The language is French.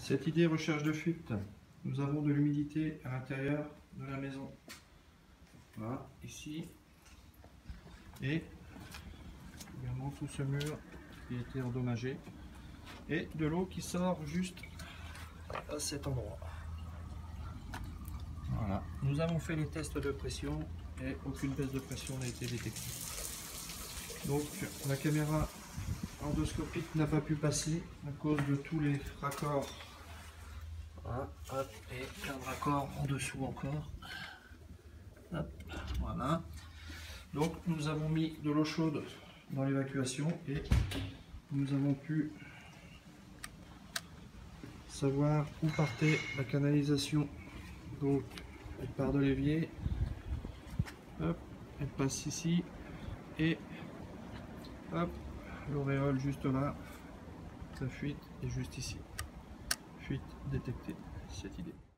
Cette idée recherche de fuite, nous avons de l'humidité à l'intérieur de la maison. Voilà, ici. Et également tout ce mur qui a été endommagé. Et de l'eau qui sort juste à cet endroit. Voilà, nous avons fait les tests de pression et aucune baisse de pression n'a été détectée. Donc la caméra endoscopique n'a pas pu passer à cause de tous les raccords. Voilà, hop, et un raccord en dessous encore. Hop, voilà. Donc nous avons mis de l'eau chaude dans l'évacuation et nous avons pu savoir où partait la canalisation. Donc elle part de l'évier, hop, elle passe ici et hop, l'auréole juste là, sa fuite est juste ici. Fuite détectée, cette idée.